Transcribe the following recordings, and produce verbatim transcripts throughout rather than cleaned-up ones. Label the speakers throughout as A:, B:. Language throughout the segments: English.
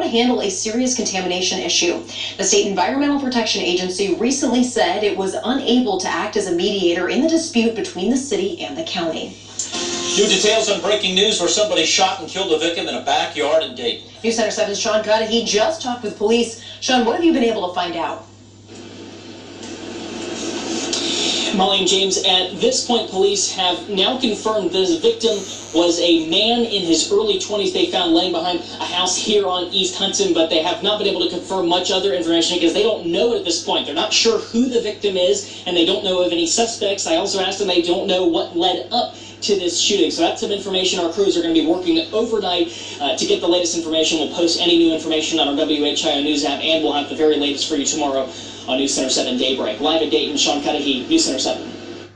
A: to handle a serious contamination issue. The State Environmental Protection Agency recently said it was unable to act as a mediator in the dispute between the city and the county.
B: New details on breaking news where somebody shot and killed a victim in a backyard in Dayton.
A: News Center seven's Sean Cudahy just talked with police. Sean, what have you been able to find out?
C: Molly and James, at this point, police have now confirmed this victim was a man in his early twenties. They found laying behind a house here on East Hudson, but they have not been able to confirm much other information because they don't know at this point. They're not sure who the victim is, and they don't know of any suspects. I also asked them, they don't know what led up to this shooting. So that's some information our crews are going to be working overnight uh, to get the latest information. We'll post any new information on our W H I O News app, and we'll have the very latest for you tomorrow on News Center seven Daybreak. Live at Dayton, Sean Cudahy, News Center seven.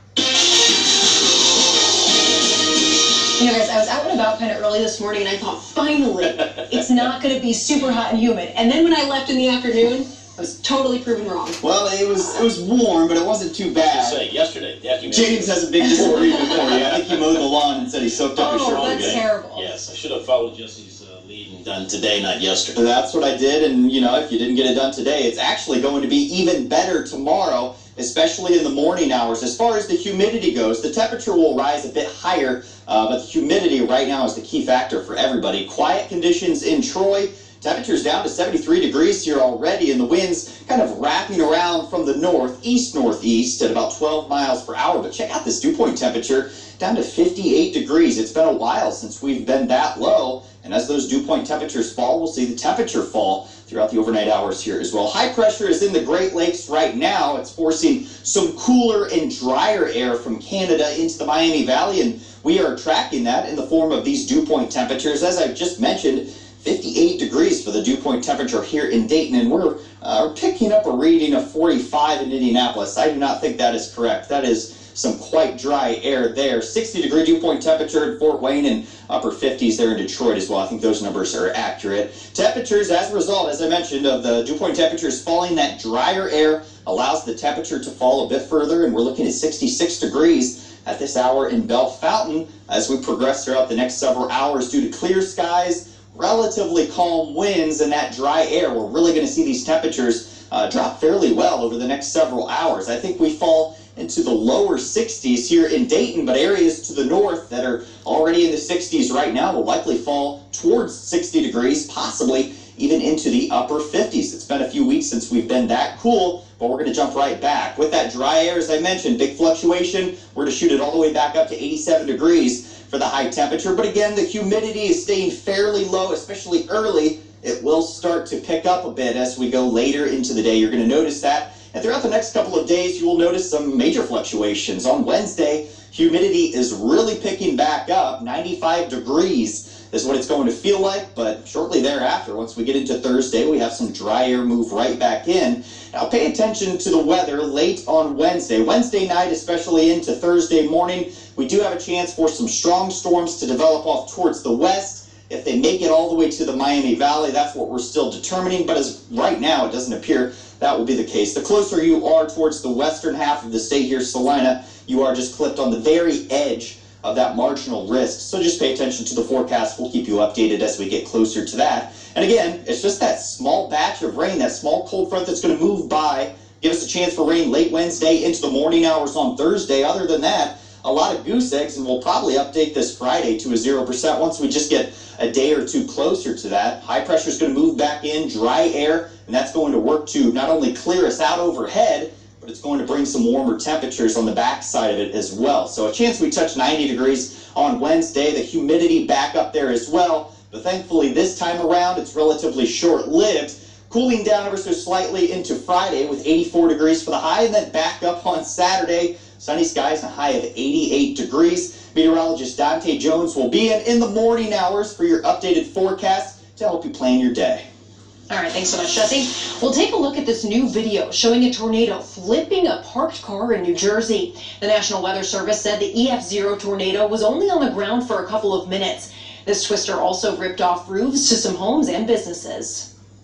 A: You know, guys, I was out and about kind of early this morning, and I thought, finally, it's not going to be super hot and humid. And then when I left in the afternoon, I was totally proven wrong.
D: Well, it was it was warm, but it wasn't too bad.
B: Say, yesterday, yeah, you
D: James has a big disagreement for you. I think he mowed the lawn and said he soaked up
A: oh,
D: his shirt.
A: Oh, that's
B: today.
A: terrible.
B: Yes, I should have followed Jesse's uh, lead and done today, not yesterday.
D: That's what I did, and you know, if you didn't get it done today, it's actually going to be even better tomorrow, especially in the morning hours. As far as the humidity goes, the temperature will rise a bit higher, uh, but the humidity right now is the key factor for everybody. Quiet conditions in Troy. Temperatures down to seventy-three degrees here already, and the winds kind of wrapping around from the northeast-northeast at about twelve miles per hour. But check out this dew point temperature down to fifty-eight degrees. It's been a while since we've been that low, and as those dew point temperatures fall, we'll see the temperature fall throughout the overnight hours here as well. High pressure is in the Great Lakes right now. It's forcing some cooler and drier air from Canada into the Miami Valley, and we are tracking that in the form of these dew point temperatures. As I've just mentioned, fifty-eight degrees for the dew point temperature here in Dayton, and we're uh, picking up a reading of forty-five in Indianapolis. I do not think that is correct. That is some quite dry air there. sixty degree dew point temperature in Fort Wayne, and upper fifties there in Detroit as well. I think those numbers are accurate. Temperatures, as a result, as I mentioned, of the dew point temperatures falling, that drier air allows the temperature to fall a bit further, and we're looking at sixty-six degrees at this hour in Bell Fountain as we progress throughout the next several hours due to clear skies, relatively calm winds, and that dry air. We're really going to see these temperatures uh, drop fairly well over the next several hours. I think we fall into the lower sixties here in Dayton, but areas to the north that are already in the sixties right now will likely fall towards sixty degrees, possibly even into the upper fifties. It's been a few weeks since we've been that cool, but we're going to jump right back. With that dry air, as I mentioned, big fluctuation. We're going to shoot it all the way back up to eighty-seven degrees for the high temperature. But again, the humidity is staying fairly low, especially early. It will start to pick up a bit as we go later into the day. You're going to notice that. And throughout the next couple of days, you will notice some major fluctuations. On Wednesday, humidity is really picking back up. ninety-five degrees is what it's going to feel like, but shortly thereafter, once we get into Thursday, we have some dry air move right back in. Now pay attention to the weather late on Wednesday. Wednesday night, especially into Thursday morning, we do have a chance for some strong storms to develop off towards the west. If they make it all the way to the Miami Valley, that's what we're still determining, but as right now, it doesn't appear that will be the case. The closer you are towards the western half of the state here, Salina, you are just clipped on the very edge of that marginal risk. So just pay attention to the forecast. We'll keep you updated as we get closer to that. And again, it's just that small batch of rain, that small cold front that's going to move by, give us a chance for rain late Wednesday into the morning hours on Thursday. Other than that, a lot of goose eggs, and we'll probably update this Friday to a zero percent once we just get a day or two closer to that. High pressure is going to move back in, dry air, and that's going to work to not only clear us out overhead, but it's going to bring some warmer temperatures on the back side of it as well. So a chance we touch ninety degrees on Wednesday, the humidity back up there as well. But thankfully this time around, it's relatively short-lived. Cooling down ever so slightly into Friday with eighty-four degrees for the high, and then back up on Saturday. Sunny skies and a high of eighty-eight degrees. Meteorologist Dante Jones will be in in the morning hours for your updated forecast to help you plan your day.
A: All right, thanks so much, Jesse. We'll take a look at this new video showing a tornado flipping a parked car in New Jersey. The National Weather Service said the E F zero tornado was only on the ground for a couple of minutes. This twister also ripped off roofs to some homes and businesses.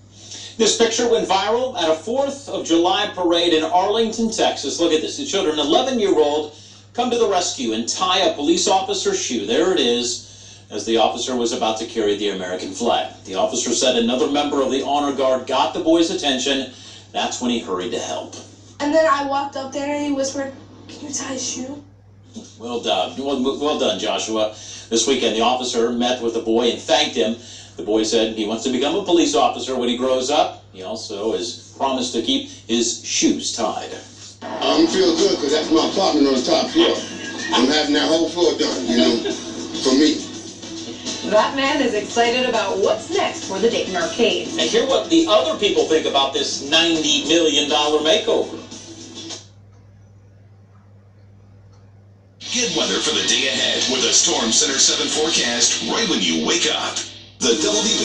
B: This picture went viral at a fourth of July parade in Arlington, Texas. Look at this. It showed an eleven-year-old come to the rescue and tie a police officer's shoe. There it is. as the officer was about to carry the American flag. The officer said another member of the honor guard got the boy's attention. That's when he hurried to help.
E: And then I walked up there and he whispered, "Can you tie his shoe?"
B: Well done. Well, well done, Joshua. This weekend, the officer met with the boy and thanked him. The boy said he wants to become a police officer when he grows up. He also has promised to keep his shoes tied.
F: I'm feel good because that's my apartment on the top floor. I'm having that whole floor done, you know, for me.
A: That man is excited about what's next for the Dayton Arcade.
B: And hear what the other people think about this ninety million dollar makeover.
G: Get weather for the day ahead with a Storm Center seven forecast right when you wake up. The W